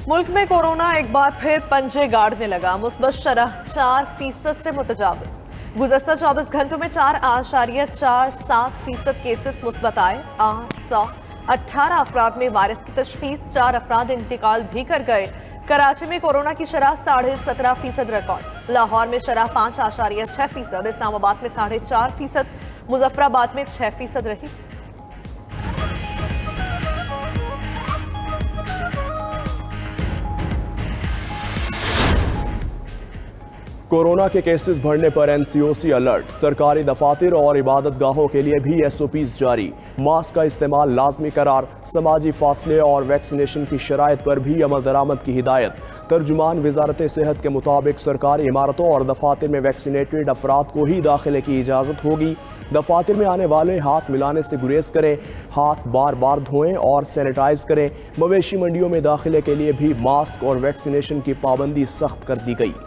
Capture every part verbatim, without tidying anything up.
मुल्क में कोरोना एक बार फिर पंजे गाड़ने लगा। मुस्बत शरह चार फीसद से मुतजाविज। गुज़श्ता चौबीस घंटों में चार आशारिया चार सात फीसद केसेस मुस्बत आए। आठ सौ अट्ठारह अफराद में वायरस की तशखीस, चार अफराद इंतकाल भी कर गए। कराची में कोरोना की शरह साढ़े सत्रह फीसद रिकॉर्ड। लाहौर में शरह पाँच आशारिया छः फीसद, इस्लामाबाद में साढ़े चार फीसद, मुजफ्फराबाद में छः फीसद रही। कोरोना के केसेस बढ़ने पर एनसीओसी अलर्ट। सरकारी दफातर और इबादत गाहों के लिए भी एसओपीज जारी। मास्क का इस्तेमाल लाजमी करार, समाजी फासले और वैक्सीनेशन की शराइत पर भी अमल दरामद की हिदायत। तर्जुमान वजारत सेहत के मुताबिक सरकारी इमारतों और दफातर में वैक्सीनेटेड अफराद को ही दाखिले की इजाज़त होगी। दफातर में आने वाले हाथ मिलाने से गुरेज करें, हाथ बार बार धोएं और सैनिटाइज करें। मवेशी मंडियों में दाखिले के लिए भी मास्क और वैक्सीनेशन की पाबंदी सख्त कर दी गई।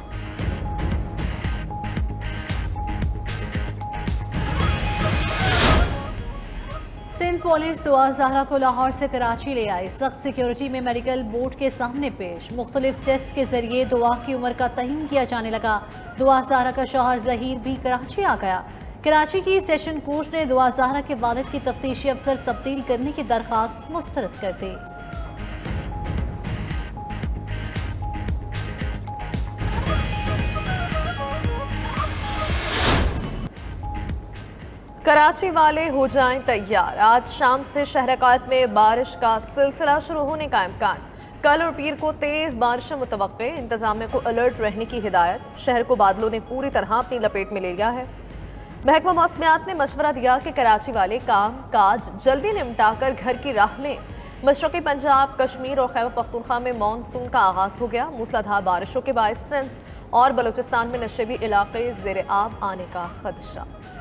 सिंध पुलिस दुआ ज़हरा को लाहौर से कराची ले आई। सख्त सिक्योरिटी में मेडिकल बोर्ड के सामने पेश। मुख्तलिफ टेस्ट के जरिए दुआ की उम्र का तयन किया जाने लगा। दुआ ज़हरा का शौहर जहीर भी कराची आ गया। कराची की सेशन कोर्ट ने दुआ ज़हरा के वालिद की तफ्तीशी अफसर तब्दील करने की दरख्वास्त मुस्तरद कर दी। कराची वाले हो जाएं तैयार। आज शाम से शहरकात में बारिश का सिलसिला शुरू होने का इम्कान। कल और पीर को तेज बारिश मुतवक्के। इंतजामिया को अलर्ट रहने की हिदायत। शहर को बादलों ने पूरी तरह अपनी लपेट में ले लिया है। महकमा मौसमियात ने मशवरा दिया कि कराची वाले काम काज जल्दी निपटा कर घर की राह लें। मशरक़ी पंजाब, कश्मीर और खैबर पख्तूनख्वा में मानसून का आगाज हो गया। मूसलाधार बारिशों के बायस सिंध और बलूचिस्तान में नशेबी इलाके ज़ेर आब आने का खदशा।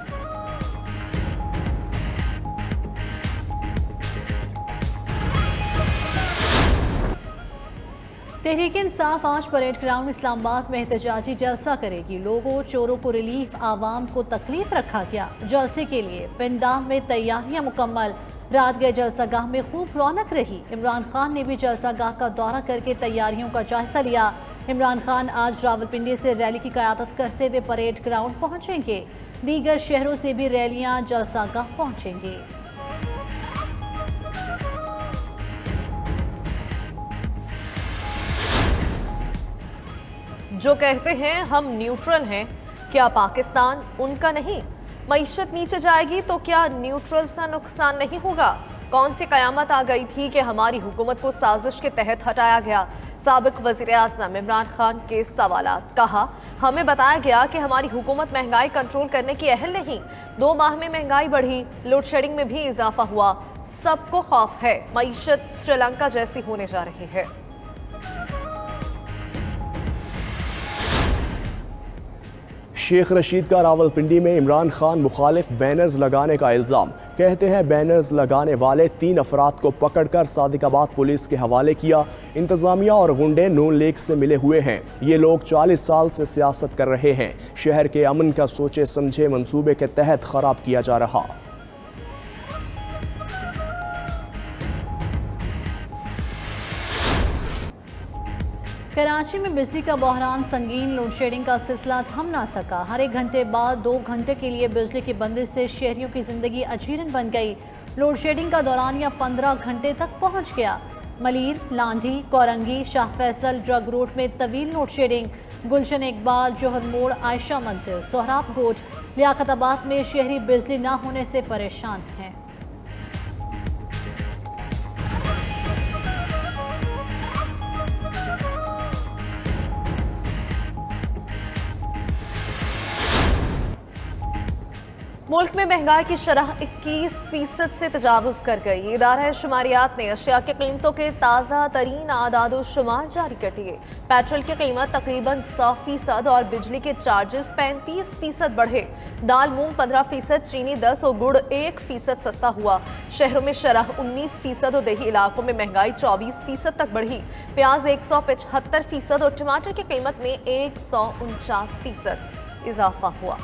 तहरीक इंसाफ आज परेड ग्राउंड इस्लामाबाद में एहतजाजी जलसा करेगी। लोगों, चोरों को रिलीफ, आवाम को तकलीफ रखा गया। जलसे के लिए पिंडाम में तैयारियां मुकम्मल। रात गए जलसागाह में खूब रौनक रही। इमरान खान ने भी जलसागाह का दौरा करके तैयारियों का जायजा लिया। इमरान खान आज रावलपिंडी से रैली की क़यादत करते हुए परेड ग्राउंड पहुंचेंगे। दीगर शहरों से भी रैलियां जलसागाह पहुंचेंगी। जो कहते हैं हम न्यूट्रल हैं, क्या पाकिस्तान उनका नहीं? मईशत नीचे जाएगी तो क्या न्यूट्रल्स का नुकसान नहीं होगा? कौन सी कयामत आ गई थी कि हमारी हुकूमत को साजिश के तहत हटाया गया? साबिक वज़ीर आज़म इमरान खान के सवालात। कहा, हमें बताया गया कि हमारी हुकूमत महंगाई कंट्रोल करने की अहल नहीं। दो माह में महंगाई बढ़ी, लोड शेडिंग में भी इजाफा हुआ। सबको खौफ है, मईशत श्रीलंका जैसी होने जा रही है। शेख रशीद का रावलपिंडी में इमरान खान मुखालिफ बैनर्स लगाने का इल्ज़ाम। कहते हैं बैनर्स लगाने वाले तीन अफराद को पकड़कर सादिकाबाद पुलिस के हवाले किया। इंतज़ामिया और गुंडे नून लीग से मिले हुए हैं। ये लोग चालीस साल से सियासत कर रहे हैं। शहर के अमन का सोचे समझे मंसूबे के तहत ख़राब किया जा रहा। कराची में बिजली का बहरान संगीन। लोड शेडिंग का सिलसिला थम ना सका। हर एक घंटे बाद दो घंटे के लिए बिजली की बंदिश से शहरियों की जिंदगी अजीरन बन गई। लोड शेडिंग का दौरानिया पंद्रह घंटे तक पहुंच गया। मलीर, लांडी, कोरंगी, शाह फैसल, ड्रग रोड में तवील लोड शेडिंग। गुलशन इकबाल, जौहर मोड़, आयशा मंजिल, सोहराब गोट, लियाकताबाद में शहरी बिजली न होने से परेशान हैं। मुल्क में महंगाई की शरह इक्कीस फीसद से तजावुज कर गई। इदारा शुमारियात ने अशिया की कीमतों के ताज़ा तरीन आदादो शुमार जारी कर दिए। पेट्रोल की कीमत तकरीबन सौ फीसद और बिजली के चार्जेस पैंतीस फीसद बढ़े। दाल मूंग पंद्रह फीसद, चीनी दस और गुड़ एक फीसद सस्ता हुआ। शहरों में शरह उन्नीस फीसद और देही इलाकों में महंगाई चौबीस फीसद तक बढ़ी। प्याज एक सौ पचहत्तर फीसद और टमाटर की कीमत में एक सौ उनचास फीसद इजाफा हुआ।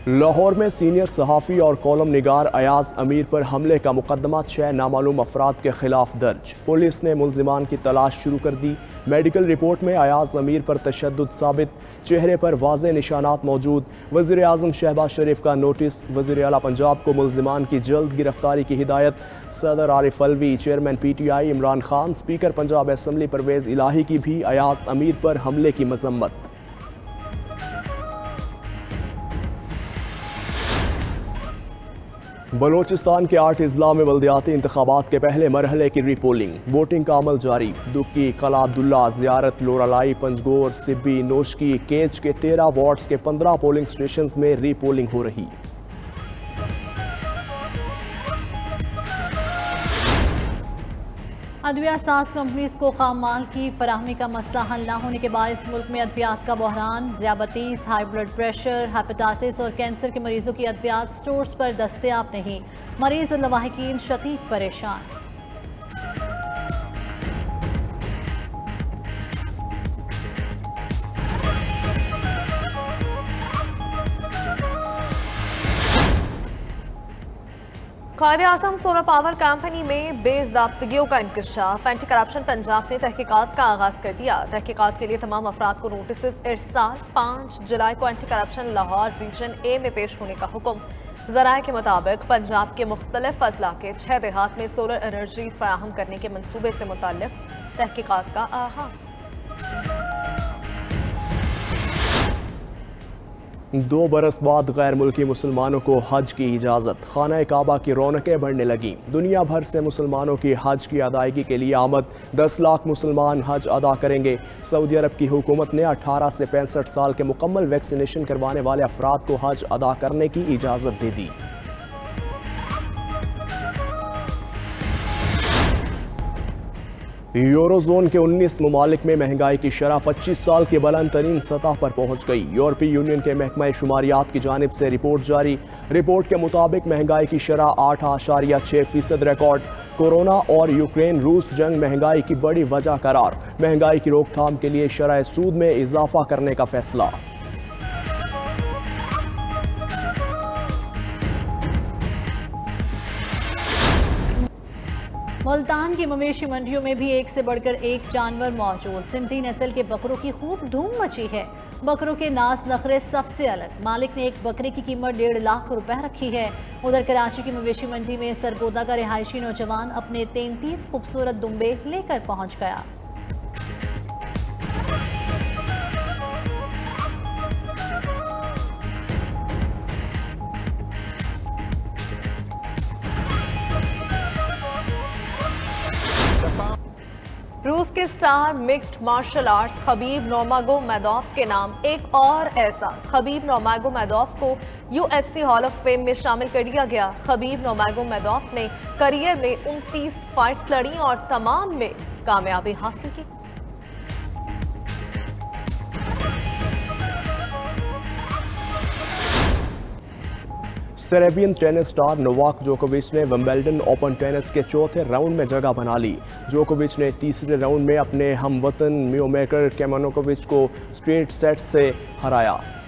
लाहौर में सीनियर सहाफ़ी और कॉलम निगार अयाज अमीर पर हमले का मुकदमा छह नामालूम अफराद के खिलाफ दर्ज। पुलिस ने मुल्जिमान की तलाश शुरू कर दी। मेडिकल रिपोर्ट में अयाज अमीर पर तशद्दुद साबित, चेहरे पर वाज़े निशानात मौजूद। वज़ीर आज़म शहबाज शरीफ का नोटिस, वज़ीर आला पंजाब को मुल्जिमान की जल्द गिरफ्तारी की हिदायत। सदर Arif Alvi, chairman P T I Imran Khan, speaker Punjab assembly Parvez Elahi की भी अयाज अमीर पर हमले की मजम्मत। बलोचिस्तान के आठ अजला में बल्दियाती इंतखाबात के पहले मरहले की रीपोलिंग, वोटिंग का अमल जारी। दुक्की, कला अब्दुल्ला, ज़ियारत, लोरालाई, पंजगोर, सिब्बी, नोशकी, केच के तेरह वार्ड्स के पंद्रह पोलिंग स्टेशन में रीपोलिंग हो रही। अद्विया साज कंपनीज को खाम माल की फराहमी का मसला हल न होने के बायस मुल्क में अद्वियात का बहरान। ज़ियाबतीस, हाई ब्लड प्रेशर, हेपेटाइटिस और कैंसर के मरीजों की अद्वियात स्टोर्स पर दस्तयाब नहीं। मरीज और लवाहिकीन शदीद परेशान। कायदे आज़म सोलर पावर कंपनी में बेज़ाब्तगियों का इंकशाफ। एंटी करप्शन पंजाब ने तहकीकात का आगाज कर दिया। तहकीकात के लिए तमाम अफराद को नोटिस इरसाल। पाँच जुलाई को anti corruption Lahore region A में पेश होने का हुक्म। ज़राए के मुताबिक पंजाब के मुख्तलिफ अजला के छः देहात में सोलर एनर्जी फराहम करने के मनसूबे से मुताल्लिक तहकीकात का आगाज। दो बरस बाद गैर मुल्की मुसलमानों को हज की इजाज़त। खाना काबा की रौनकें बढ़ने लगीं। दुनिया भर से मुसलमानों की हज की अदायगी के लिए आमद। दस लाख मुसलमान हज अदा करेंगे। सऊदी अरब की हुकूमत ने अठारह से पैंसठ साल के मुकम्मल वैक्सीनेशन करवाने वाले अफराद को हज अदा करने की इजाज़त दे दी। यूरोजोन के उन्नीस ममालिक में महंगाई की शरह पच्चीस साल की बुलंद तरीन सतह पर पहुंच गई। यूरोपीय यूनियन के महकमा शुमारियात की जानिब से रिपोर्ट जारी। रिपोर्ट के मुताबिक महंगाई की शरह आठ आशारिया छः फीसद रिकॉर्ड। कोरोना और यूक्रेन रूस जंग महंगाई की बड़ी वजह करार। महंगाई की रोकथाम के लिए शरह सूद में इजाफा करने का फैसला। मुल्तान की मवेशी मंडियों में भी एक से बढ़कर एक जानवर मौजूद। सिंधी नस्ल के बकरों की खूब धूम मची है। बकरों के नास नखरे सबसे अलग। मालिक ने एक बकरे की कीमत डेढ़ लाख रुपए रखी है। उधर कराची की मवेशी मंडी में सरगोदा का रिहायशी नौजवान अपने तैंतीस खूबसूरत दुम्बे लेकर पहुंच गया। रूस के star mixed martial arts Khabib Nurmagomedov के नाम एक और एहसास। खबीब नूरमागोमेदोव को यूएफसी हॉल ऑफ फेम में शामिल कर दिया गया। खबीब नूरमागोमेदोव ने करियर में उनतीस फाइट्स लड़ी और तमाम में कामयाबी हासिल की। सेरेबियन टेनिस स्टार नोवाक जोकोविच ने विंबलडन ओपन टेनिस के चौथे राउंड में जगह बना ली। जोकोविच ने तीसरे राउंड में अपने हमवतन मियोमेकर कैमानोविच को स्ट्रेट सेट से हराया।